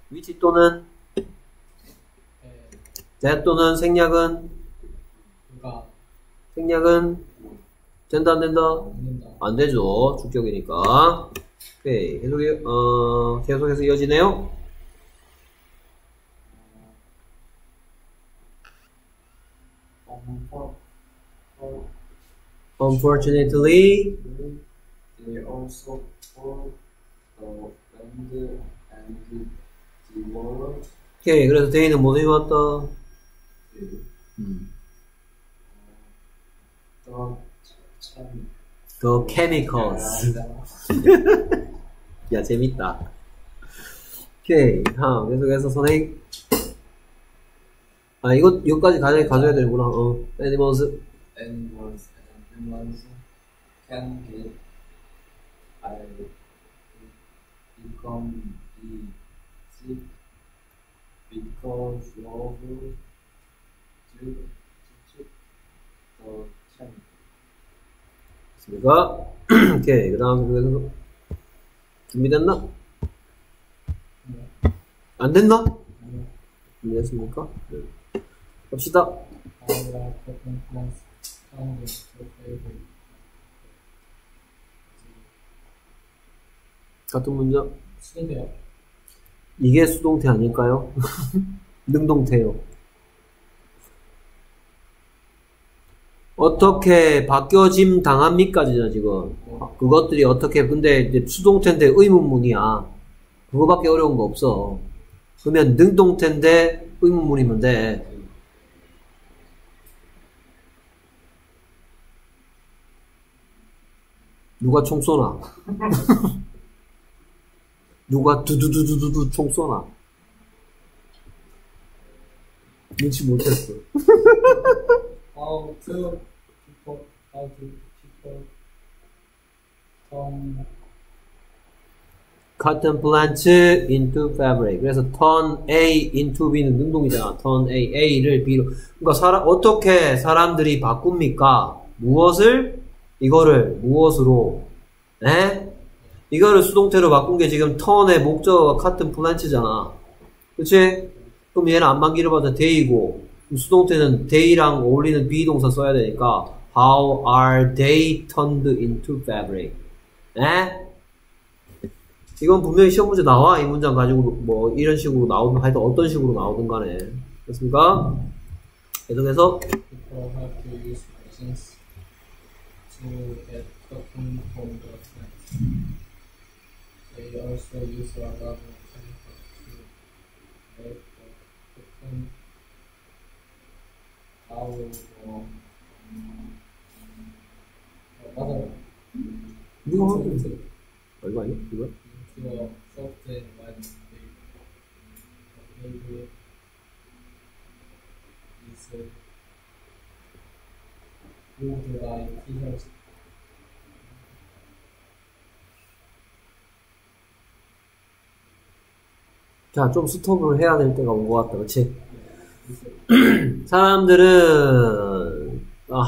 위치 또는 that 또는 생략은 된다 안 된다? 안 되죠. 주격이니까. 오케이. 계속해서 이어지네요. Unfortunately, they also call the land and the world. 오케이. 그래서 데이는 뭐 해왔다? The chemicals. 야, 재밌다. 오케이. 계속해서 선생님. 이거까지 가져야 되는구나. Animals can get become sick because of the 됐습니까? 오케이. 그 다음, 준비됐나? 안 됐나? 준비됐습니까? 네. 갑시다. 같은 문장. 수동태요. 이게 수동태 아닐까요? 능동태요. 어떻게 바뀌어짐 당합니까지잖아 지금. 그것들이 어떻게 근데 이제 수동태인데 의문문이야. 그거밖에 어려운 거 없어. 그러면 능동태인데 의문문이면 돼. 누가 총 쏘나? 누가 두두두두두 총 쏘나? 눈치 못했어. How to people turn Cotton plants into fabric. 그래서 turn A into B는 능동이잖아. turn A를 B로. 그러니까 어떻게 사람들이 바꿉니까? 무엇을? 이거를 무엇으로? 에? 이거를 수동태로 바꾼 게 지금 turn의 목적어가 cotton plants잖아. 그치? 그럼 얘는 안만 길어봐도 day이고 수동태는 day랑 어울리는 비동사 써야 되니까 How are they turned into fabric? 에? 이건 분명히 시험 문제 나와. 이 문장 가지고 뭐 이런 식으로 나오든 하여튼 어떤 식으로 나오든 간에. 됐습니까? 계속해서 people have to use machines to get cotton from the plants. They also use a lot of chemicals to make the cotton 맞아요. 이거 하면 얼마 아니야? 이거? 그거 소프트에 많이 maybe is moved by t-shirts. 자, 좀 스톱을 해야 될 때가 온 것 같다. 그치? 사람들은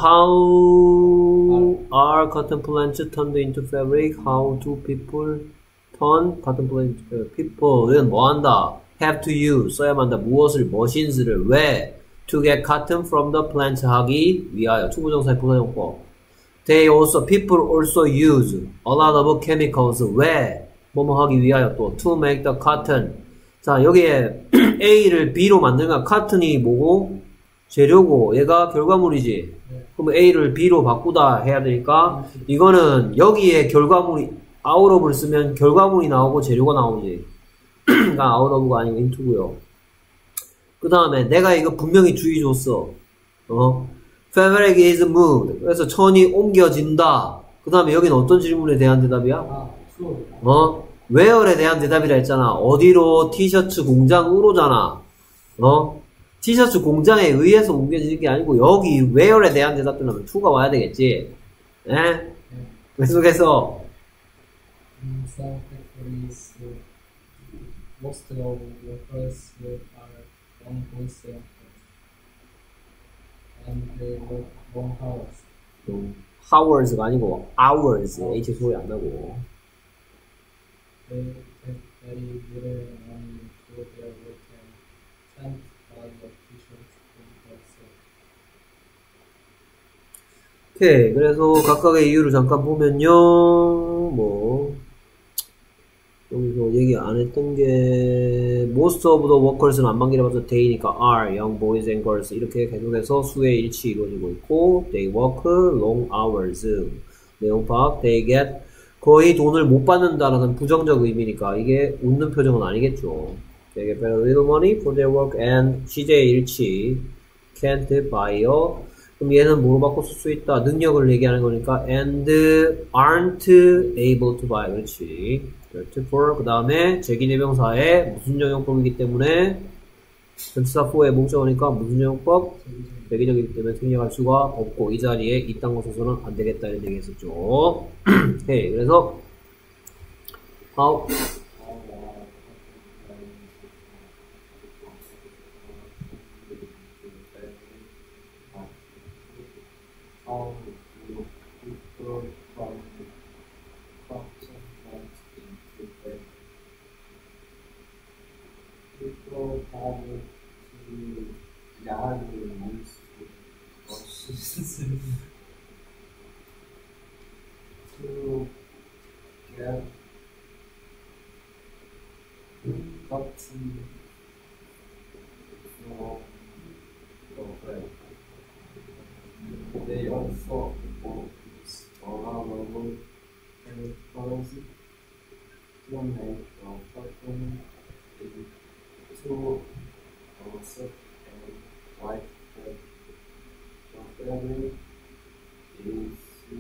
How are cotton plants turned into fabric? How do people turn cotton plants? People은 뭐 한다? Have to use 써야만 한다. 무엇을? machines를 왜? To get cotton from the plant 하기 위하여. 투부정사의 부사용법. They also people also use a lot of chemicals 왜? 뭐뭐 하기 위하여 또 to make the cotton. 자, 여기에 A를 B로 만들면 cotton이 뭐고? 재료고 얘가 결과물이지. 그럼 A를 B로 바꾸다 해야 되니까 이거는 여기에 결과물이 out of를 쓰면 결과물이 나오고 재료가 나오지. 그러니까 out of가 아니고 into고요. 그 다음에 내가 이거 분명히 주의 줬어. Fabric is moved. 그래서 천이 옮겨진다. 그 다음에 여기는 어떤 질문에 대한 대답이야? where에 대한 대답이라 했잖아. 어디로? 티셔츠 공장으로잖아. 티셔츠 공장에 의해서 옮겨지는 게 아니고 여기 where에 대한 대답도 나면 to가 와야 되겠지. 에? 계속해서 Some factories, most of workers are long wholesale and they work long hours. hours가 아니고 hours. H 소리 안 나고. They take very little money to their work and sent by the teachers from themselves. 오케이. 그래서 각각의 이유를 잠깐 보면요. 뭐 여기서 얘기 안 했던 게 most of the workers는 안만기라 봐서 they니까 are, young boys and girls 이렇게 계속해서 수의 일치 이루어지고 있고 they work long hours 내용 파악 they get 거의 돈을 못 받는다라는 부정적 의미니까 이게 웃는 표정은 아니겠죠. They get very little money for their work and 시제의 일치 can't buy a 그럼 얘는 뭐로 바꿔 쓸 수 있다? 능력을 얘기하는 거니까 and aren't able to buy 그렇지. for 그 다음에 제기대명사의 무슨 정용법이기 때문에 전치사 for의 목적어니까 무슨 정용법? 대기적이기 때문에 생략할 수가 없고 이 자리에 이딴 거 써서는 안 되겠다 이런 얘기 했었죠. 오케이. 그래서 how how do people from function into the people have to 야를 use to get cotton from the bread. They also focus allowable chemicals to make the cotton into a soft and white bread. The fabric is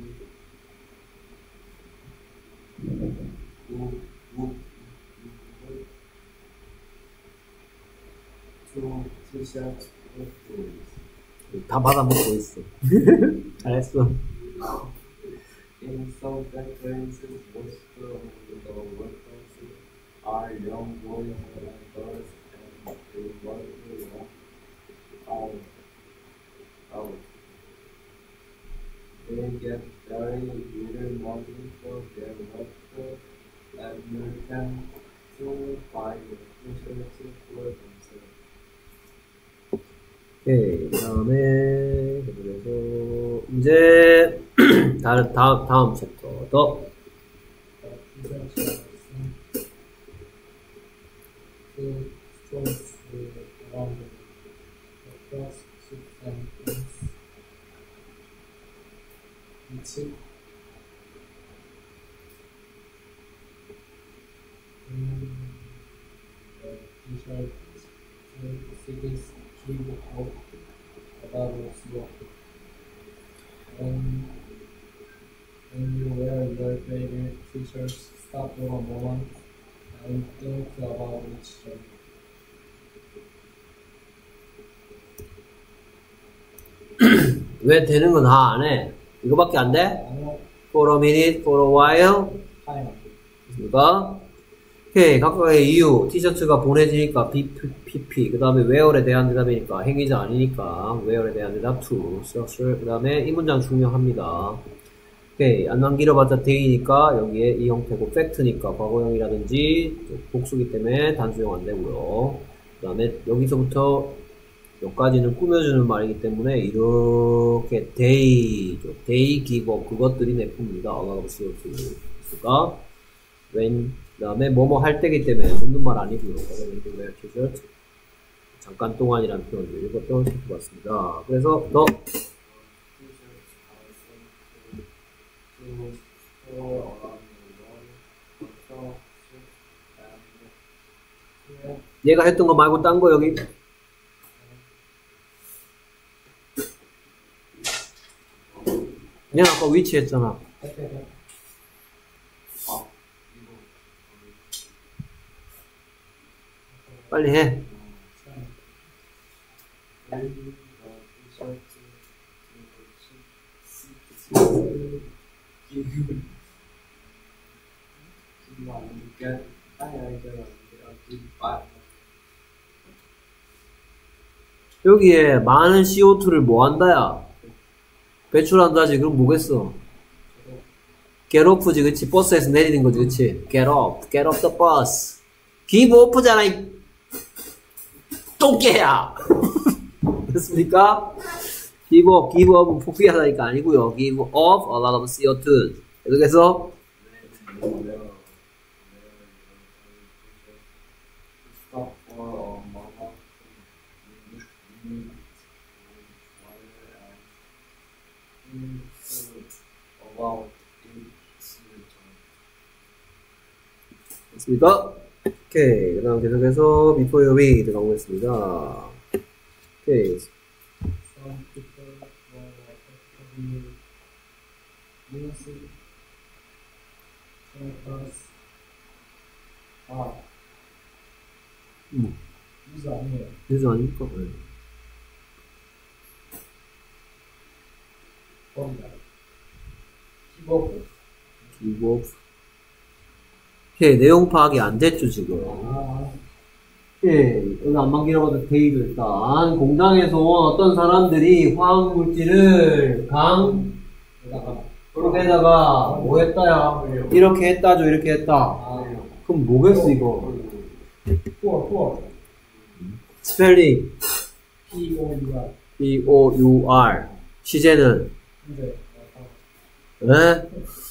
to t-shirts with tools. 다 받아먹고 있어. 잘했어. In some factories, most of the workers are young boys and girls, and they work out. They get very little money for their work, and you can to buy the t-shirts for themselves. 오케이. 그 다음에 그래서 이제 다음 챕터 더 when you wear your favorite t-shirts, stop for a moment and think about each other. 왜 되는 거 다 안 해? 이거밖에 안 돼? 아니요, For a minute, for a while 타임. 그러니까 오케이. 각각의 이유 티셔츠가 보내지니까 PP 그 다음에 where에 대한 대답이니까 행위자 아니니까 where에 대한 대답 to structure 그 다음에 이 문장 중요합니다. 오케이. 안만 길어봤자 day니까 여기에 이 형태고 fact니까 과거형이라든지 복수기 때문에 단수형 안 되고요. 그 다음에 여기서부터 여기까지는 꾸며주는 말이기 때문에 이렇게 day give up 그것들이 내품입니다. allowable 수가 when 그 다음에 뭐뭐 할 때기 때문에 묻는 말 아니고요. 잠깐 동안이라는 표현들 이것도 살펴봤습니다. 그래서 더 얘가 했던 거 말고 딴 거 여기 얘는 아까 위치 했잖아. 빨리 해. 여기에 많은 CO2를 뭐 한다야? 배출한다지. 그럼 뭐겠어? get off지, 그치? 버스에서 내리는 거지, 그치? get off the bus. give off잖아, 똥개야! 됐습니까? give up은 포기하다니까 아니고요. give off a lot of CO2. 그래서 stop for a moment and about its return. 됐습니까? 오케이. 그 다음 계속해서 before you read 들어가보겠습니다. 오케이. Some people were effectively using chemicals. 아, 유즈 아니에요. 유저 아닙니까? 네. 버리다. 기버브. give off. 오케이. 내용 파악이 안 됐죠, 지금. 예, 여기 안만 길어봐도 데이도 일단 공장에서 온 어떤 사람들이 화학물질을 그룹에다가 뭐 했다야? 이렇게 했다죠, 이렇게 했다. 그럼 뭐겠어, 이거? 포어. 스펠링 P-O-U-R. B-O-U-R 시제는 근데, 에?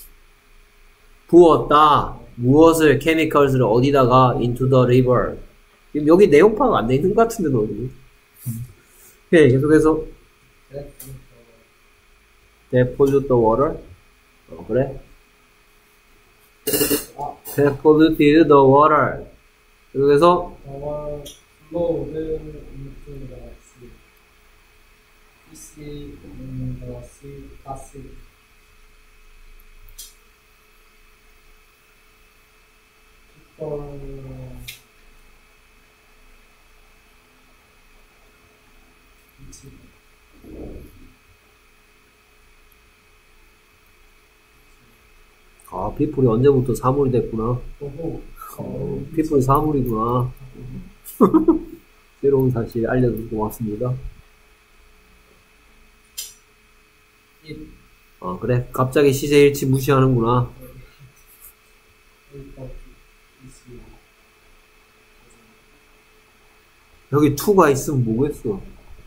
부었다. 무엇을 chemicals를 어디다가 into the river. 지금 여기 내용 파악 안 돼 있는 것 같은데 너희. 오케이, 계속해서 they pollute the water. 그래? they polluted the water. 계속해서 our flowed into the sea. Fish in the sea acid. People 아, 피플이 언제부터 사물이 됐구나. 피플이 사물이구나. 새로운 사실 알려줘서 고맙습니다. 아, 그래. 갑자기 시제일치 무시하는구나. 여기 2가 있으면 뭐겠어?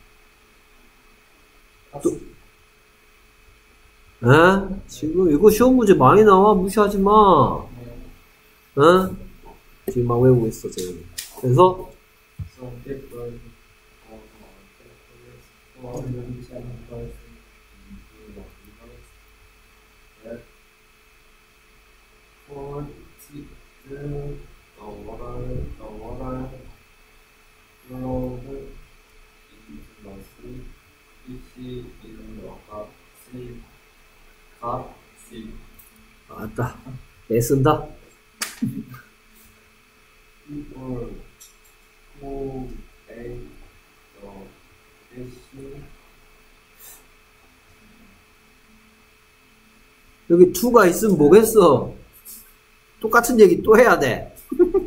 에? 지금 이거 시험 문제 많이 나와. 무시하지 마. 에? 지금 막 외우고 있어, 지금. 그래서 Some people for the water flowed into the sea. Fish in the sea. 맞다. 애 쓴다. People who ate the fish 여기 2가 있으면 뭐겠어? 똑같은 얘기 또 해야 돼.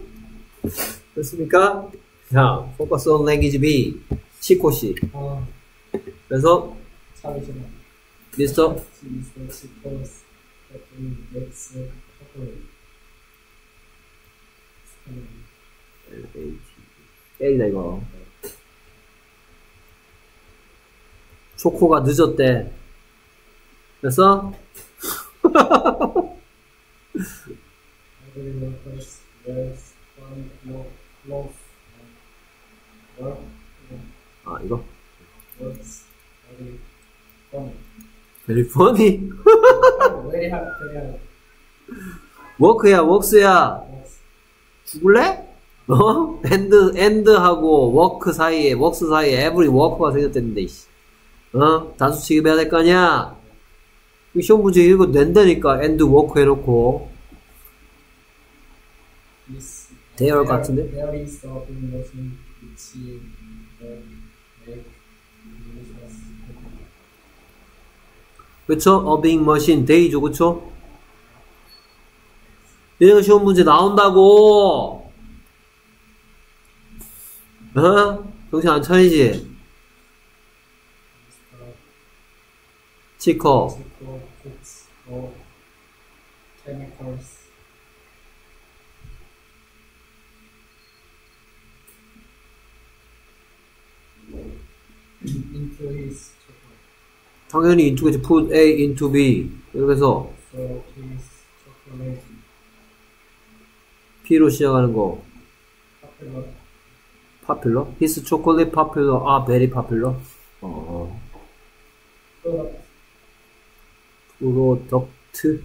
됐습니까? 자, focus on language B. 치코씨. 그래서 잠시만. 미스터 Mr. Suppose that we get sick properly. L이다 이거. 초코가 늦었대. 그래서 Every workers wears one cloth and work 아 이거 works very funny. very funny. Very hard. 워크야 웍스야. Yes. 죽을래? 어? end하고 워크 사이에 웍스 사이에 every 워크가 생겼댔는데 이씨. 어? 단수 취급해야 될 거 아니야? 시험 문제 이거 낸다니까 end 워크 해놓고 This 대열 같은데? There is the machine which make delicious cookie. 그쵸? a being machine 데이죠 그쵸? 이런 시험 문제 나온다고. 어? 정신 안 차리지? 치커 Physical foods or chemicals. into his chocolate. 당연히 into겠지. put A into B. 이렇게 해서 So his chocolate P로 시작하는 거. popular. popular? his chocolate popular. 아, very popular. Product.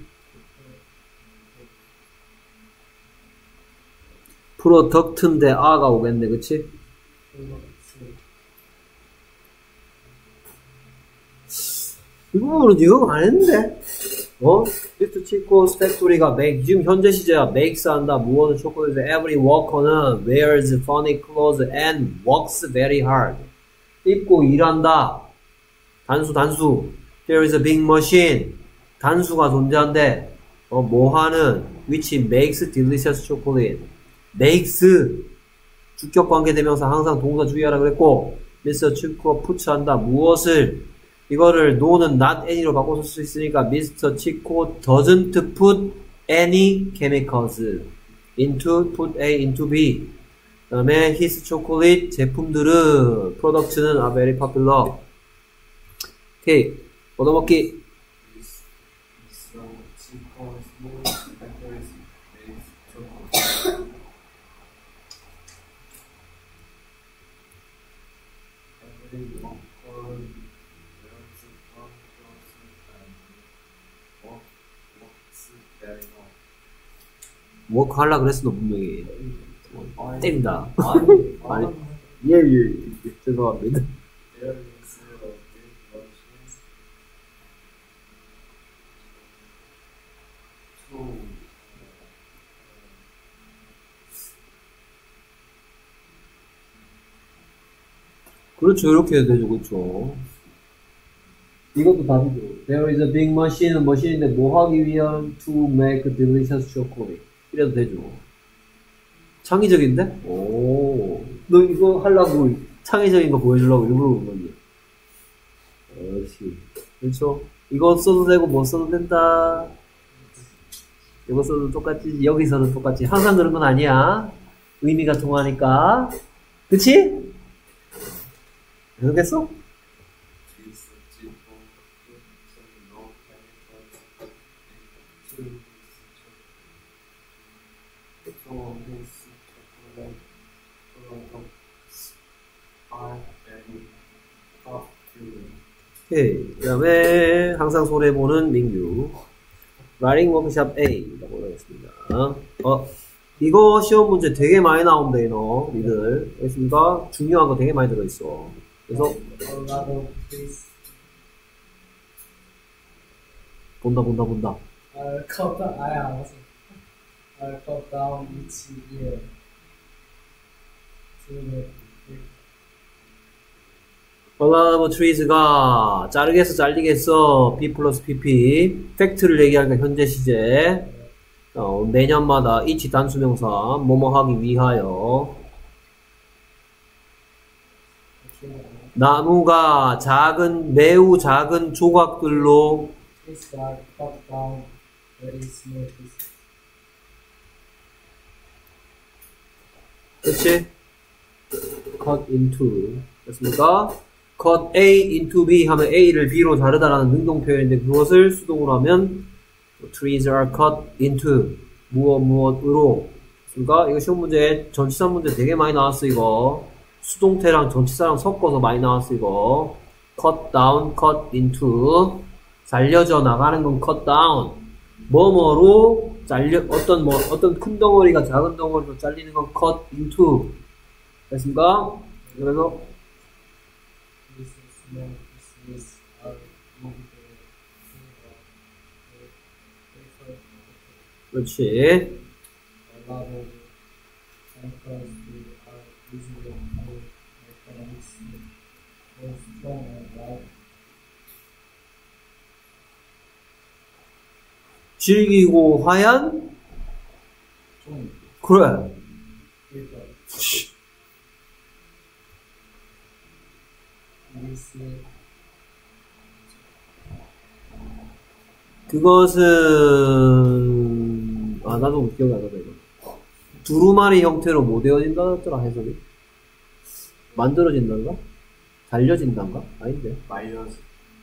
프로덕트인데 아가 오겠네, 그치? 이거는 이거 안 했는데? 미스터 치코's 팩토리가 make, 지금 현재 시제야. makes 한다. 무엇을 초콜릿. every worker는 wears funny clothes and works very hard. 입고 일한다. 단수. There is a big machine. 단수가 존재한대. 뭐 하는? which makes delicious chocolate. makes. 주격 관계 대명사 항상 동사 주의하라 그랬고, 미스터 치코 puts한다. 무엇을? 이거를 no는 not any로 바꿔 쓸 수 있으니까 Mr. Chico doesn't put any chemicals into put A into B. 그 다음에 his chocolate 제품들은 products는 are very popular. 오케이, 얻어먹기. Mr. Chico's factories makes chocolate. Every worker 워크 하려고 그랬어, 너 분명히. 때린다. 아니. 예. 죄송합니다. There is a big machine to 그렇죠, 이렇게 해도 되죠, 그렇죠. 이것도 답이죠. There is a big machine. 머신인데 뭐 하기 위한 to make delicious chocolate. 이래도 되죠. 창의적인데? 오, 너 이거 하려고 창의적인 거 보여주려고 일부러 그런 거지. 역시. 그렇죠. 이거 써도 되고 못 써도 된다. 이거 써도 똑같지. 여기서는 똑같지. 항상 그런 건 아니야. 의미가 통하니까. 그치? 그렇겠어? Mr. Chico put some no chemicals into his chocolate. So his chocolate products are very popular. 오케이. 그 다음에 항상 손해보는 민규. Writing Workshop A라고 하겠습니다. 이거 시험 문제 되게 많이 나온대, 너, 니들. 알겠습니까? 중요한 거 되게 많이 들어있어. 그래서, A lot of trees 본다. are cut down. Are cut down each year. So that A lot of trees가 자르겠어, 잘리겠어. P 플러스 PP. 팩트를 얘기하니까 현재 시제. 매년마다 each 단수명사, 뭐뭐 하기 위하여. 나무가 매우 작은 조각들로 trees are cut down very small pieces. 그치? cut into. 됐습니까? cut A into B 하면 A를 B로 자르다라는 능동 표현인데 그것을 수동으로 하면 trees are cut into 무엇으로. 됐습니까? 이거 시험 문제, 전치사 문제 되게 많이 나왔어, 이거. 수동태랑 전치사랑 섞어서 많이 나왔어, 이거. cut down, cut into. 잘려져 나가는 건 cut down. 뭐뭐로 어떤 큰 덩어리가 작은 덩어리로 잘리는 건 cut into. 됐습니까? 그래서 These small pieces are moved 그렇지. a lot of chemicals are usually for mechanics for strong and light. 질기고 하얀? 좀 그래. 그러니까 그것은 나도 기억이 안 나다 이거. 두루마리 형태로 못 외워진다 했더라 해석이. 만들어진다는가? 달려진단가? 아닌데. 마이너스.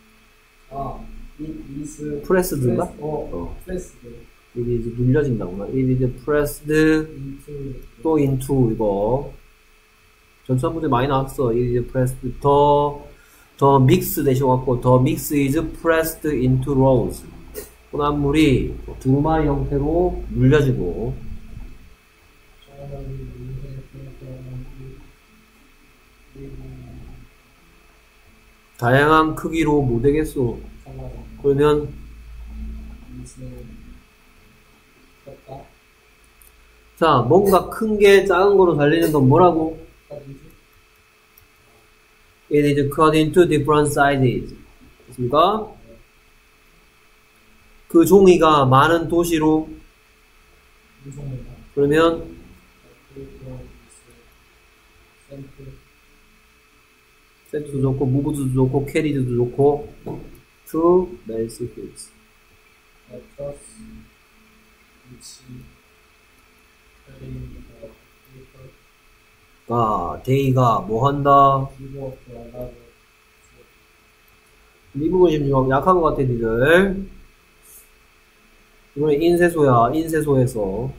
it is 프레스드인가? pressed 이게 이제 눌려진다구나. It is pressed into 또 into 이거 전치사 문제 많이 나왔어. It is pressed 더 mix 대신 왔고 더 mix is pressed into rolls. 혼합물이 두루마리 형태로 눌려지고 다양한 크기로 못 되겠어. 그러면 자 뭔가 큰 게 작은 거로 달리는 건 뭐라고? It is cut into different sizes. 됐습니까? 그 종이가 많은 도시로 그러면 센트도 좋고 무브도 좋고 캐리드도 좋고 to Mel's Hills. 데이가 뭐 한다? 미국은 좀 약한 것 같아 니들. 이번에 인쇄소야. 인쇄소에서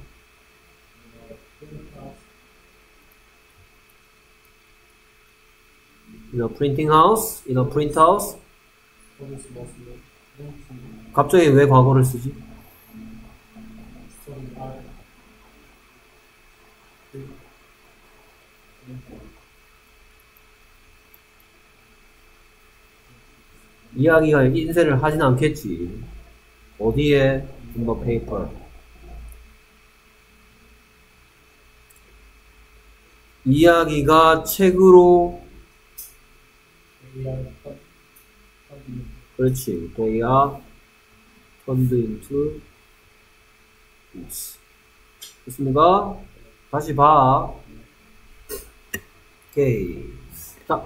in a printing house, in a print house. 갑자기 왜 과거를 쓰지? 이야기가 인쇄를 하진 않겠지. 어디에? in the paper. 이야기가 책으로 그렇지. They are turned into books. 됐습니까? 다시 봐. 오케이. 자.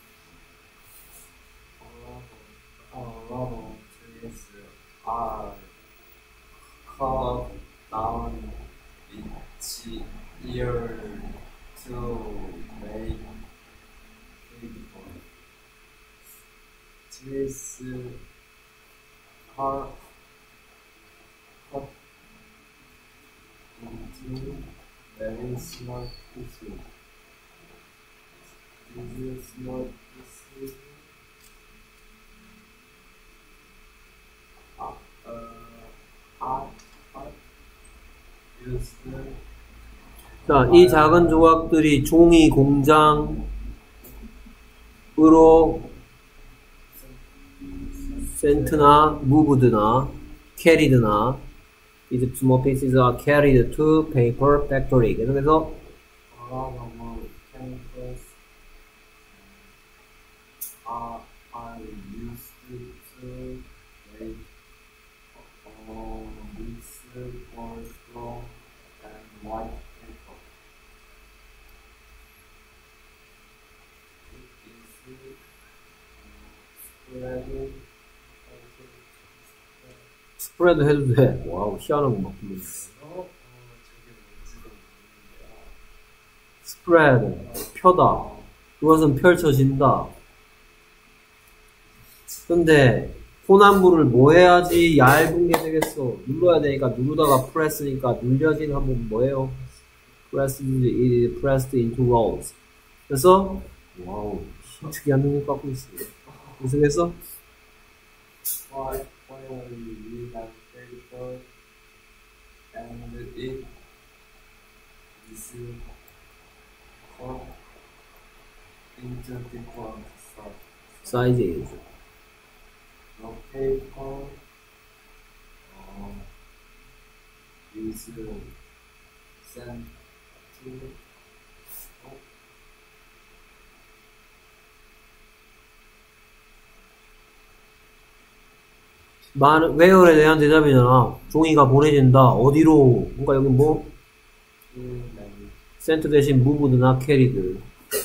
trees are cut down each year to make paper. Trees are cut into very small pieces. These small pieces 자, 이 작은 조각들이 종이 공장으로 센트나 무브드나 캐리드나 these small pieces are carried to paper factory. 계속해서 chemicals are used to make this colorful and white paper. It is 스프레드 해도 돼. 와우, 희한한 거 막 부르네. 스프레드, 펴다. 그것은 펼쳐진다. 근데 혼합물을 뭐 해야지 얇은 게 되겠어? 눌러야 되니까 누르다가 프레스니까 눌려진 한번 뭐예요? pressed into rolls. 그래서 와우, 특이한 능력 갖고 있어. 계속해서 finally that paper and it is cut into different sizes. The paper is sent to where에 대한 대답이잖아. 종이가 보내진다. 어디로? 그러니까 여기 뭐? sent 대신 moved나 carried.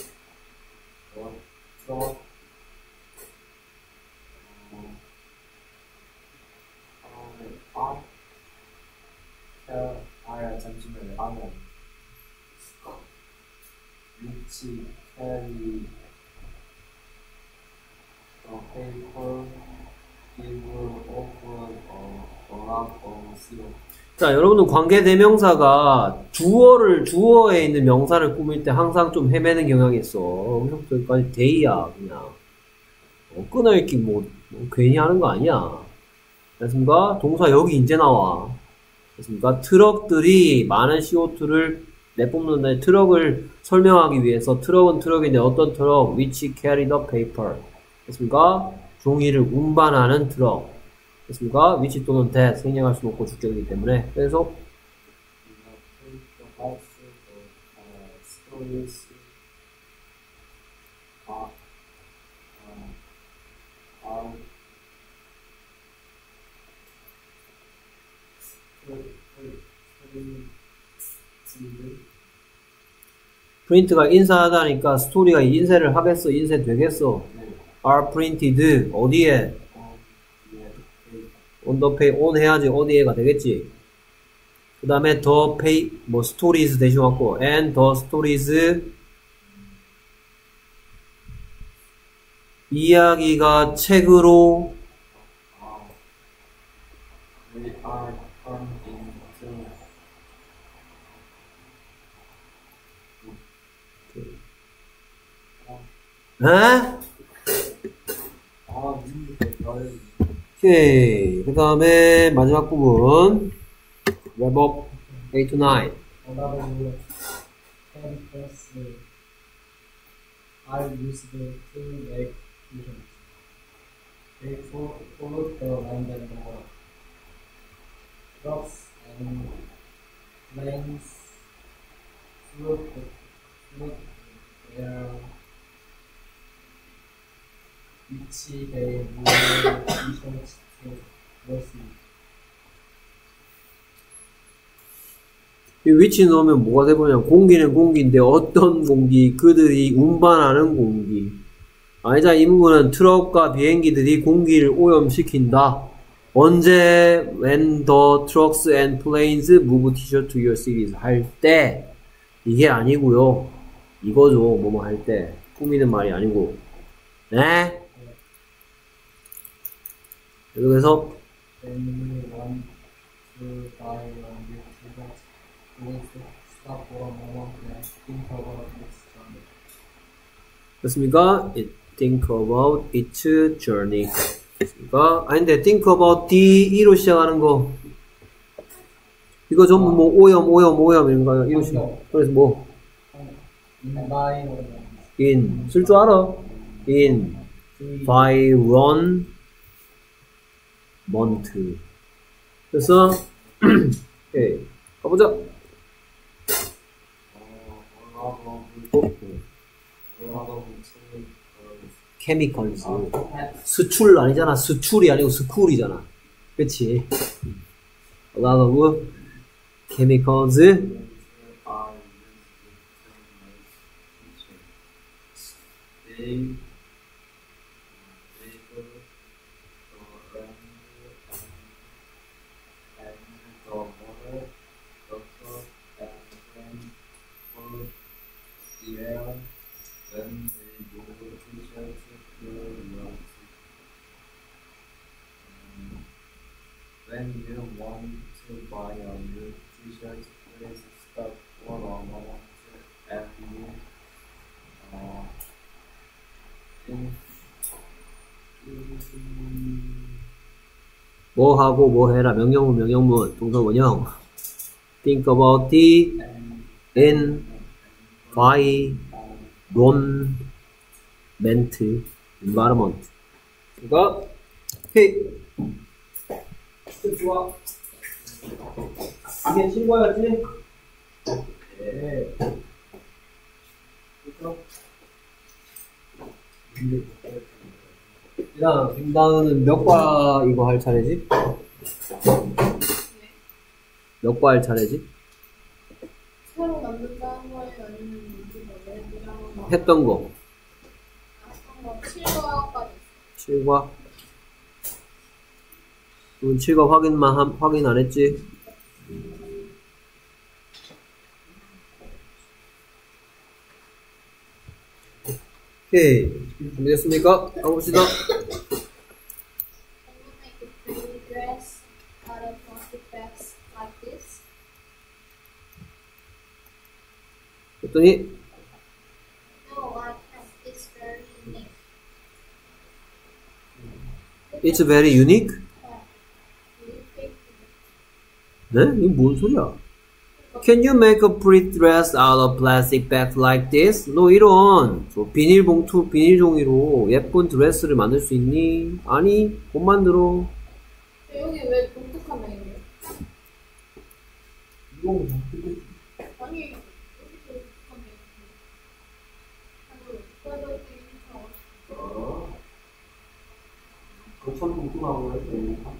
잠시만요. 아면 which carry paper, give, open, up, seal. 자, 여러분은 관계대명사가 주어에 있는 명사를 꾸밀 때 항상 좀 헤매는 경향이 있어. 여기서부터 여기까지 데이야, 그냥. 끊어읽기 뭐 괜히 하는 거 아니야. 됐습니까? 동사 여기 이제 나와. 됐습니까? 트럭들이 많은 CO2를 내뿜는데 트럭을 설명하기 위해서 트럭은 트럭인데 어떤 트럭? Which carry the paper. 됐습니까? 종이를 운반하는 트럭. 됐습니까? which 또는 that 생략할 수 없고 주격이기 때문에. 그래서 프린트가 인쇄하다니까 스토리가 인쇄를 하겠어? 인쇄 되겠어? are printed 어디에? on the page on 해야지 어디에가 되겠지? 그 다음에 the page 뭐 stories 대신 왔고 and the stories 이야기가 책으로 They are turned into 에? 오케이. 그 다음에 마지막 부분 wrap up 8 to 9 Another word, campus, are used to make visions. They follow the land and the water. Trucks and planes float their which they move visions to the sea. 이 위치 넣으면 뭐가 돼버냐? 공기는 공기인데 어떤 공기? 그들이 운반하는 공기. 아니자 이 부분은 트럭과 비행기들이 공기를 오염시킨다. 언제? When the trucks and planes move teacher to your cities 할 때. 이게 아니고요. 이거죠. 뭐뭐 할 때. 꾸미는 말이 아니고. 네? 그래서 When you want to buy one new t-shirt, please stop for a moment and think about its journey. 됐습니까? Think about its journey. 됐습니까? 아닌데 think about the-로 시작하는 거 이거 전부 뭐 오염 이런 거 이런 식으로. 그래서 뭐 In by in 쓸 줄 알아? in environment. 그래서 오케이 가보자. chemicals 수출 아니잖아. 수출이 아니고 스쿨이잖아. 그치? a lot of chemicals When you want to buy a new t-shirt, please stop for a moment and 뭐 하고 뭐 해라. 명령문 동사 원형. think about the environment. 그러니까 오케이. 좋아. 이게 친구였지? 네. 그렇죠? 야, 김다은은 몇 과 이거 할 차례지? 몇 과 할 차례지? 새로 만든다는 거예요? 아니면 무슨 뭐 했던 거. 했던 거 7과까지 7과? 그럼 7과 확인 안 했지? 오케이. 준비됐습니까? 가봅시다. 그랬더니 No, I can't. It's very unique. It's very unique. You pick 네? 이게 뭔 소리야? Can you make a pretty dress out of plastic bags like this? 너 이런 비닐봉투, 비닐종이로 예쁜 드레스를 만들 수 있니? 아니, 못 만들어. 여기 왜 독특한 메뉴야? 이거 뭐 아니, 여기 독특한 메뉴. 아니, 그래도 되게 거참 뚱뚱하고 해서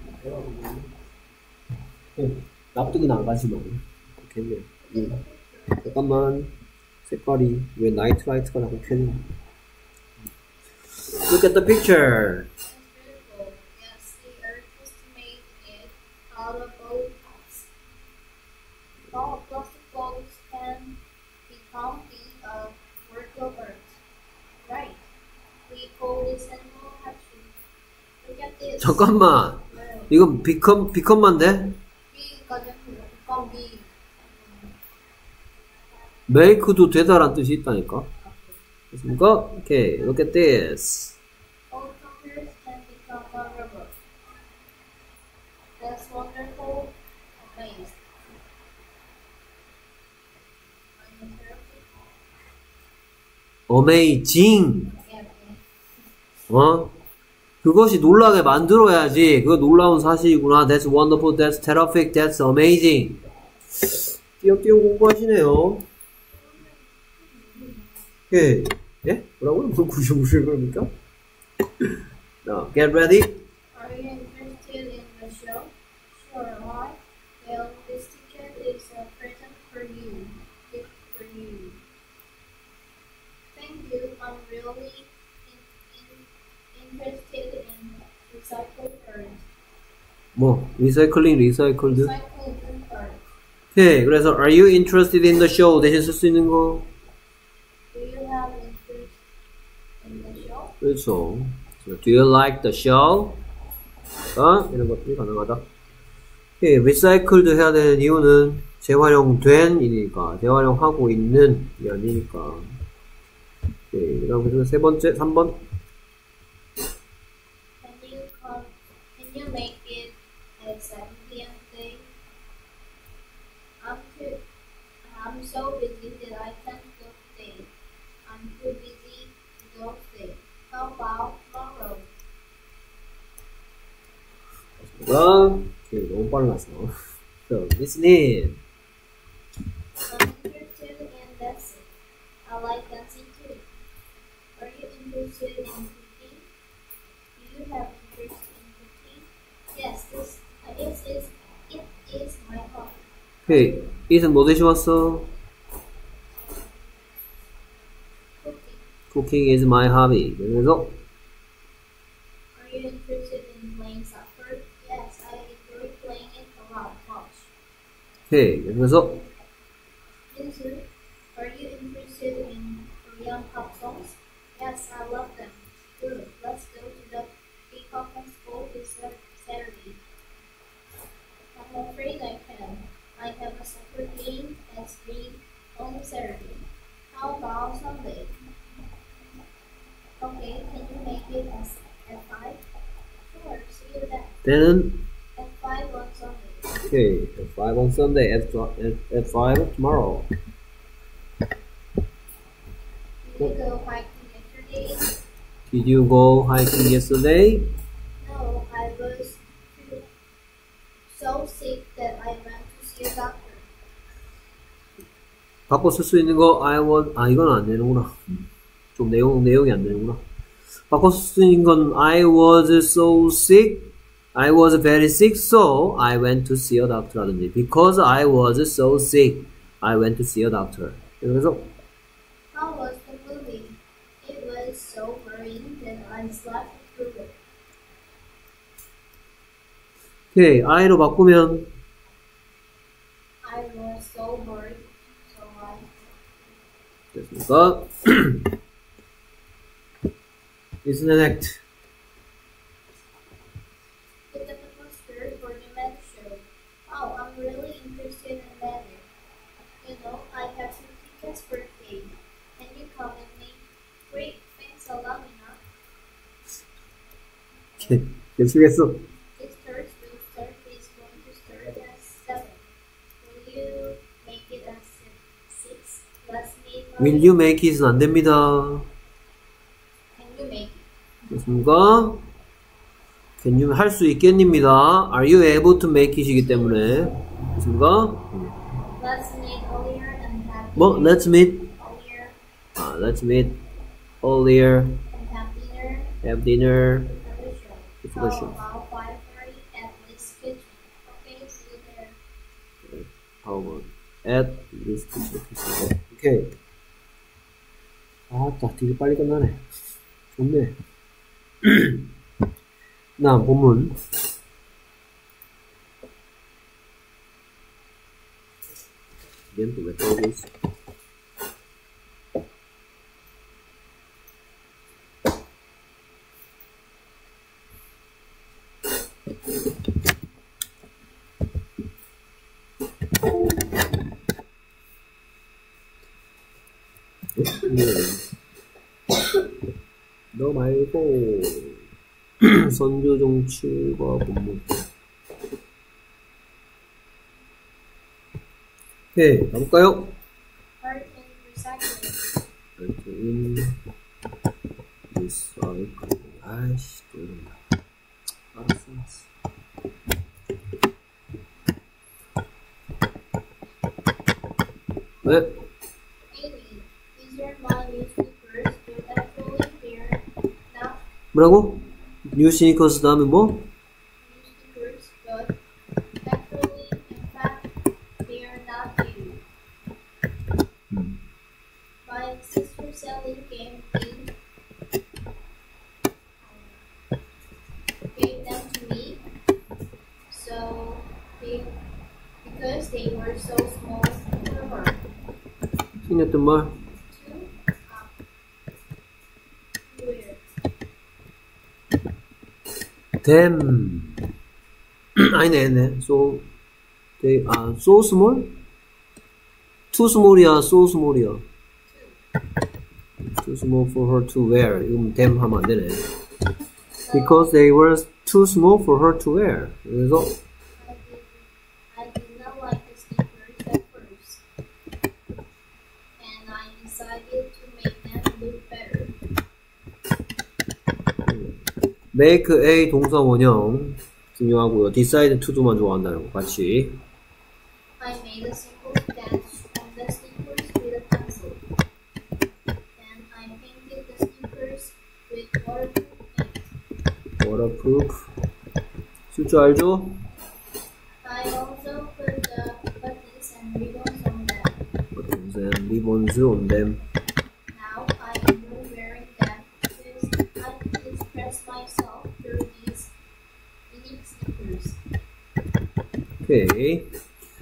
납득은 안 가지만 그렇겠네. 잠깐만 색깔이 왜 나이트 라이트가 자꾸 켜지나? Look at the picture. It's beautiful. Yes, the artist made it out of old pots. All plastic bottles can become the work of art. Right. We call this animal hatchery. Look at this. 잠깐만 네. 이건 비컴만 돼? B까지 become B. make도 되다란 뜻이 있다니까. 됐습니까? 오케이, look at this. All computers can become a robot. That's wonderful. Amazed. I'm interrupted. Amazing. Yeah. 어? 그것이 놀라게 만들어야지. 그거 놀라운 사실이구나. That's wonderful. That's terrific. That's amazing. 띄엄띄엄 공부하시네요. 예? 예? 뭐라고요? 무슨 구실구실 그럽니까? Now, get ready. Are you interested in the show? Sure, why? Well, this ticket is a present for you. Gift for you. Thank you. I'm really interested in recycled art. 뭐, 리사이클링, 리사이클드. Recycled art. 오케이, 그래서 are you interested in the show 대신 쓸 수 있는 거? Do you have interest in the show? 그렇죠. Do you like the show? 이런 것들이 가능하다. 오케이, recycled 해야 되는 이유는 재활용된 이니까, 재활용하고 있는 이 아니니까. 오케이, 그다음 세 번째, 3번. Can you make it at 7 p.m. today? I'm so busy that I can't go today. I'm too busy to go today. How about tomorrow? 오케이, 너무 빨라서. So, listening. I'm interested in dancing. I like dancing too. Are you interested in cooking? Do you have interest in cooking? Yes, it is my hobby. 오케이, it은 뭐 대신 왔어? Cooking. Cooking is my hobby. 그래서 Are you interested in playing soccer? Yes, I enjoy playing it a lot. Much. 오케이, 그래서 Minsu, are you interested in Korean pop songs? Yes, I love them. Good. Let's go to the Peacock School this Saturday. I'm afraid I can. I have a soccer game at 3 on Saturday. How about Sunday? Okay, can you make it at 5? Sure, see you then. 때는 At 5 on Sunday. okay, at 5 on Sunday, at 5 tomorrow. Did you go hiking yesterday? Did you go hiking yesterday? No, I was so sick that I went to see a doctor. 바꿔 쓸 수 있는 거 이건 안 되는구나. 좀 내용이 안 되는구나. 바꿔 쓸 수 있는 건 I was so sick. I was very sick, so I went to see a doctor 하든지 because I was so sick, I went to see a doctor. 그래서 How was the movie? It was so boring that I slept through it. 오케이, I로 바꾸면 I was so bored, so I 됐습니까? Listen and act. looked at the poster for the magic show. Oh, I'm really interested in magic. You know, I have some tickets for today. 계속했어. This Thursday is going to start at 7. Will you make it at 6? Let's meet. Will you make it은 안 됩니다. Can you make it? 됐습니까? Can you 할 수 있겠습니다. Are you able to make it이기 때문에. 됐습니까? Let's meet earlier and have 뭐? dinner. Let's meet. Earlier Let's meet earlier. and have dinner. Have dinner. Before the show. How about 5:30 at this kitchen? Okay, see you there. How about at this kitchen? 오케이. 아따, 되게 빨리 끝나네. 좋네. 다음 본문. 얘는 또 왜 떠오고 있어? 너 말고 선조종 7과 본문. 오케이, 가볼까요? Art and recycling. in recycle. 아이씨, 또 이런다. 알았어. 네? Amy, these are my newspapers. They're actually here. Not 뭐라고? 뉴 시니커스 다음에 뭐? newspapers, but actually, in fact, they are not you. My sister selling gave them to me. So because they were so small for her. 생겼던 말? Where? them. 아니네. So, they are so small? too small이야, so small이야. too small for her to wear. 이건 them 하면 안 되네. Because they were too small for her to wear. 그래서 I did not like the sneakers at first, and I decided to make them look better. make a 동사 원형 중요하고요. decide to도만 좋아한다는 거 같이. I made a simple sketch on the sneakers with a pencil. Then I painted the sneakers with waterproof paint. waterproof. 쓸 줄 알죠? I also put the buttons and ribbons on them. buttons and ribbons on them. Now I enjoy wearing them because I can express myself through these unique sneakers. 오케이.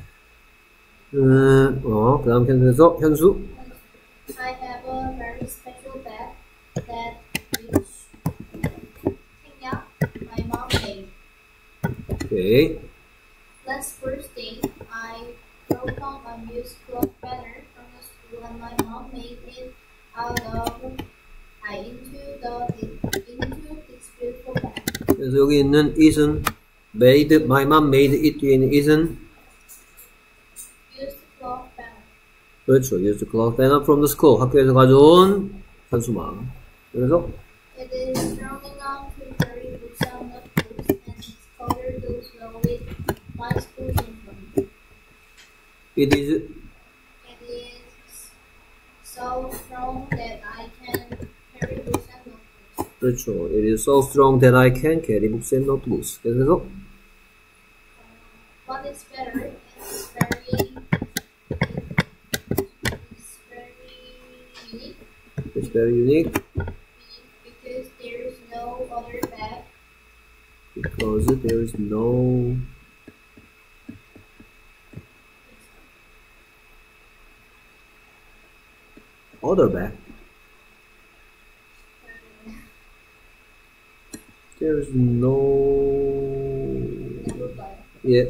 그 다음 캔에서 현수. I have a very special bag that which Kenya, my mom made. 오케이. Last Thursday, I broke down a used cloth banner from the school and my mom made it out of into this beautiful bag. 그래서 여기 있는 it은 made, my mom made it 뒤에 있는 it은 Used cloth banner. 그렇죠. used cloth banner from the school. 학교에서 가져온 현수막. 그래서 It is surrounding on to carry books on the books and its color goes well with my school uniform. it is It is so strong that I can carry books and notebooks. 그렇죠. It is so strong that I can carry books and notebooks. 그래서 What is better? It's very unique it's very unique because there is no other bag. because there is no other bag. There is no yeah.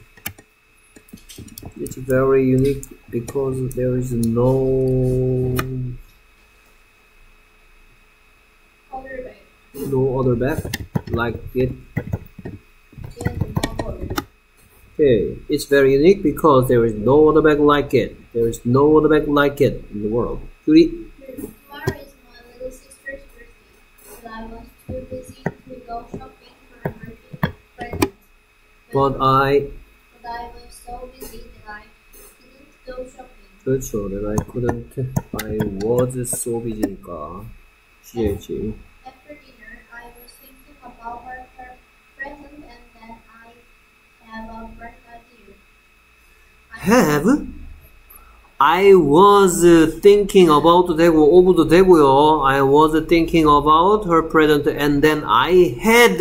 It's very unique because there is no Other bag. other bag. like it. Get the novel. Okay, it's very unique because there is no other bag like it. There is no other bag like it in the world. 유리. Tomorrow is my little sister's birthday, but I was too busy to go shopping for a birthday present. But I was so busy that I couldn't go shopping. 그렇죠. 내가 I couldn't. I was so busy니까. CH. After dinner, I was thinking about her present and then I have a bright idea. Have? I was thinking about 되고 over도 되고요. I was thinking about her present and then I had.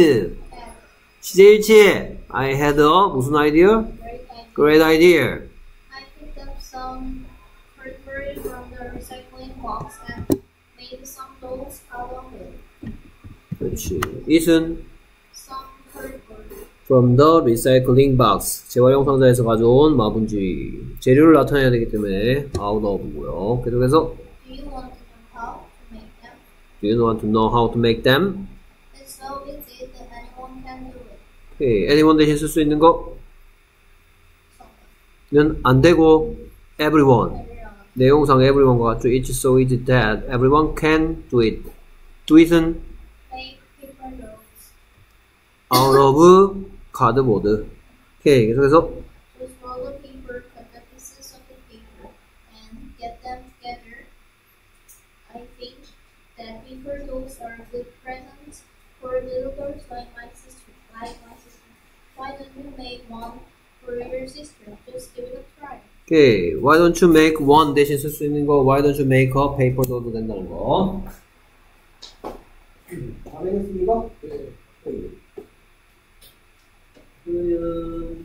CH. I had a 무슨 idea? Great idea. Great idea. I picked up some cardboard from the recycling box and made some dolls out of it. 그렇지. it은 Some cardboard. from the recycling box. 재활용 상자에서 가져온 마분지. 재료를 나타내야 되기 때문에 out of고요. 계속해서 Do you want to know how to make them? do you want to know how to make them? It's so easy that anyone can do it. 오케이. anyone 대신 쓸 수 있는 거는 Someone. 안 되고 everyone. Everyone. 내용상 everyone과 같죠. It's so easy that everyone can do it. do it은 Make paper dolls. out of cardboard. 오케이. 계속해서 Just roll the paper, cut the pieces of the paper, and get them together. I think that paper dolls are good presents for little girls like my sister. Why don't you make one for your sister? Just give it a try. 오케이. Why don't you make one 대신 쓸 수 있는 거 Why don't you make a paper doll도 된다는 거. 다 되겠습니까? 네. 그러면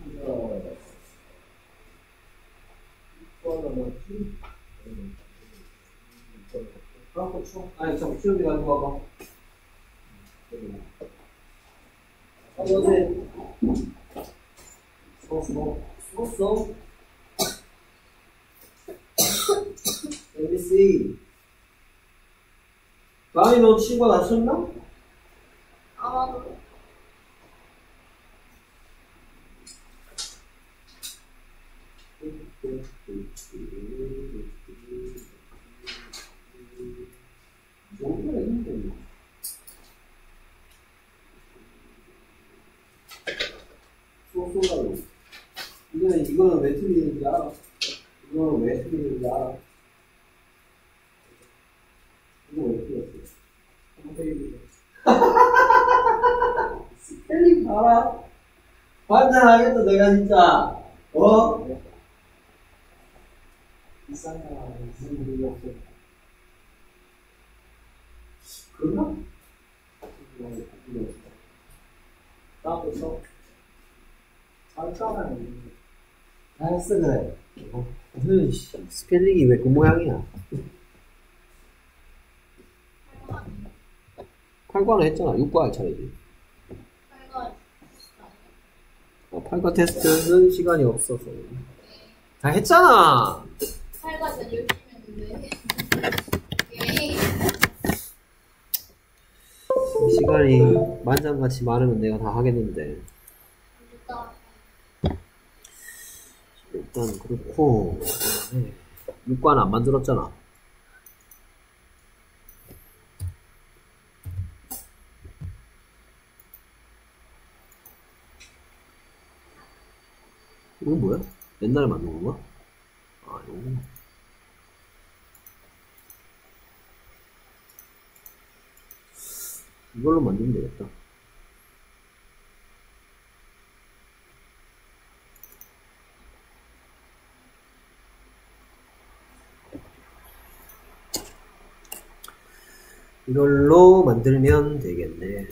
아니 참 쉬운 데 가지고 와봐. 어제 썼어? Let me see. 다은이 너 친구가 다쳤나? 아마도. 정도는 있는데 뭐. 쏘쏘라고. 이거는 왜 틀리는지 알아? 이거는 왜 틀리는지 알아? 이거 왜 틀렸어? 스펠링 봐라. 환장하겠다 내가 진짜. 어? 이상한 무슨 일이 없어. 그런가? 나도 써. 잘잖아. 알았어 그래. 무슨 스펠링이 왜 그 모양이야? 8과는 했잖아. 6과 할 차례지. 8과 테스트는 시간이 없어서 다 했잖아. 8과 전 열심히 했는데. 시간이 만장같이 많으면 내가 다 하겠는데 일단 그렇고 6과는 안 만들었잖아. 이건 뭐야? 옛날에 만든 건가? 아 이거 이걸로 만들면 되겠다. 이걸로 만들면 되겠네.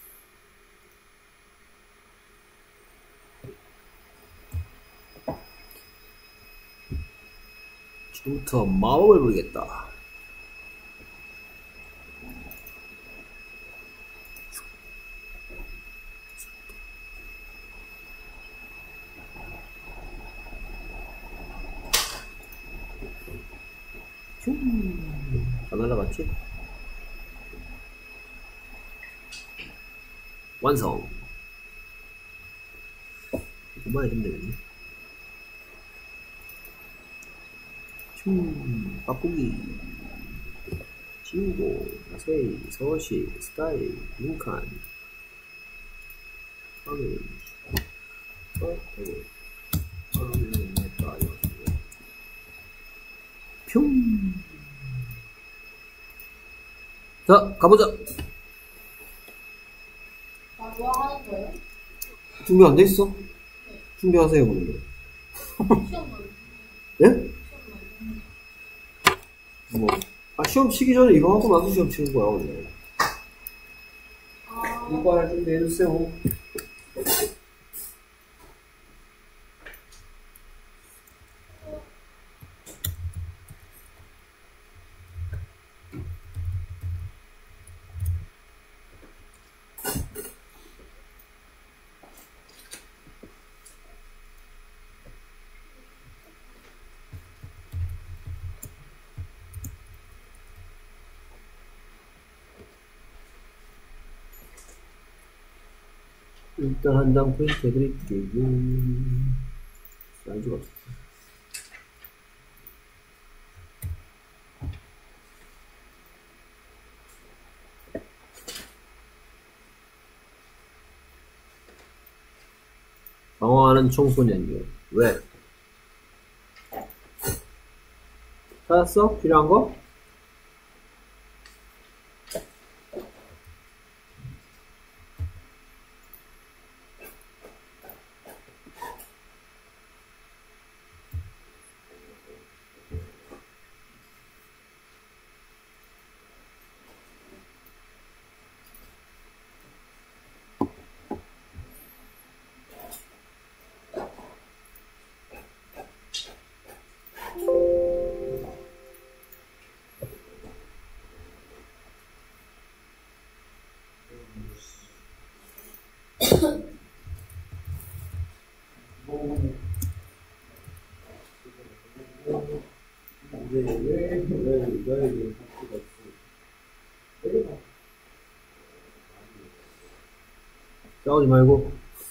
지금부터 마법을 부리겠다. 다 날라갔지? 완성. 이것만 해주면 되겠네. 바꾸기. 친구, 자세히, 서식, 스타일, 링칸, 화면, 평. 자, 가보자. 뭐 하는 거예요? 준비 안 돼 있어? 준비하세요, 그러면. 시험 말고. 예? 시험 말고. 뭐. 시험 치기 전에 이거 하고 나서 시험 치는 거야, 원래. 이거 할 준비 해주세요. 일단 한 장 프린트 해드릴게요. 사이즈가 없어. 방황하는 청소년이요. 왜? 찾았어? 필요한 거? 싸우지 말고.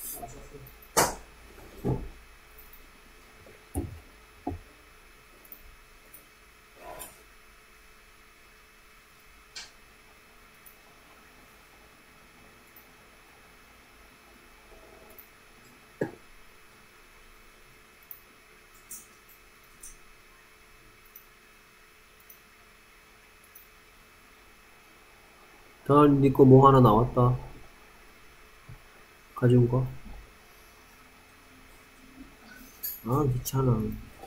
다음 니 거 뭐 하나 나왔다. 가져온 거? 아, 귀찮아.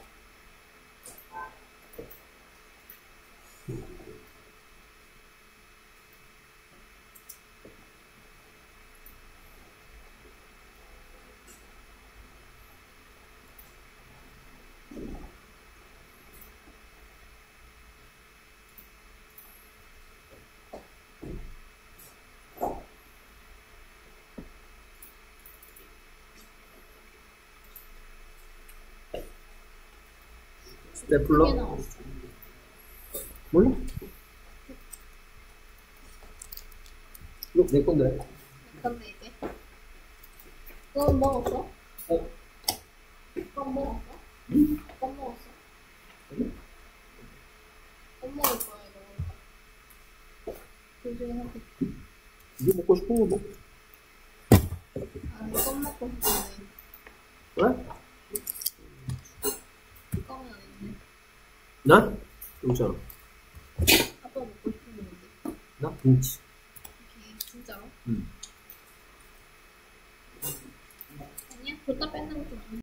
두개 스테플러? 나왔어. 몰라? 이거 내 건데. 근데 이제. 그건 먹었어? 어? 그건 먹었어? 그건 먹었어? 그건 먹을 거야, 이거. 둘 중에 하나. 니 먹고 싶은 거 먹어. 아, 그건 먹고 싶은데. 왜? 그거는 아닌데. 나? 있잖아. 아빠 먹고 싶은 거 뭔데? 나? 김치. 오케이, 진짜로? 응. 아니야, 줬다 뺏는 것도